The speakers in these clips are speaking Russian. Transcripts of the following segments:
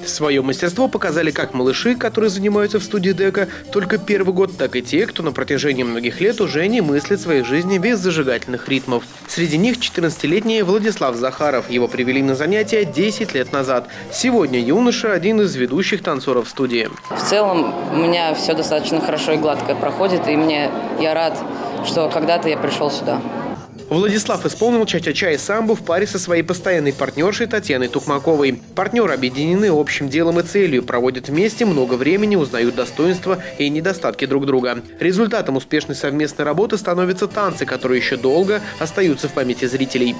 Свое мастерство показали как малыши, которые занимаются в студии ДЭКа только первый год, так и те, кто на протяжении многих лет уже не мыслит своей жизни без зажигательных ритмов. Среди них 14-летний Владислав Захаров. Его привели на занятия 10 лет назад. Сегодня юноша – один из ведущих танцоров студии. В целом у меня все достаточно хорошо и гладко проходит, и я рад, что когда-то я пришел сюда. Владислав исполнил ча-ча-ча и самбу в паре со своей постоянной партнершей Татьяной Тукмаковой. Партнеры объединены общим делом и целью, проводят вместе много времени, узнают достоинства и недостатки друг друга. Результатом успешной совместной работы становятся танцы, которые еще долго остаются в памяти зрителей.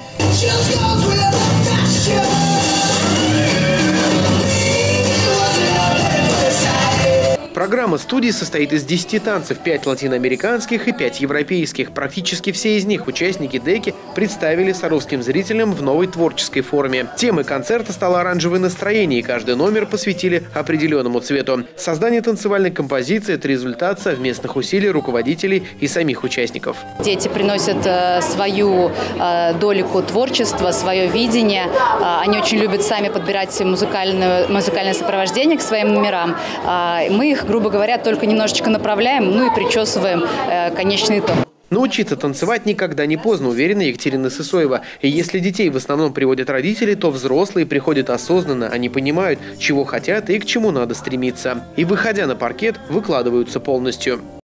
Программа студии состоит из 10 танцев, 5 латиноамериканских и 5 европейских. Практически все из них участники ДЭКи представили саровским зрителям в новой творческой форме. Темой концерта стало оранжевое настроение, и каждый номер посвятили определенному цвету. Создание танцевальной композиции – это результат совместных усилий руководителей и самих участников. Дети приносят свою долику творчества, свое видение. Они очень любят сами подбирать музыкальное сопровождение к своим номерам. Мы их, грубо говоря, только немножечко направляем, ну и причесываем конечный итог. Научиться танцевать никогда не поздно, уверена Екатерина Сысоева. И если детей в основном приводят родители, то взрослые приходят осознанно, они понимают, чего хотят и к чему надо стремиться. И, выходя на паркет, выкладываются полностью.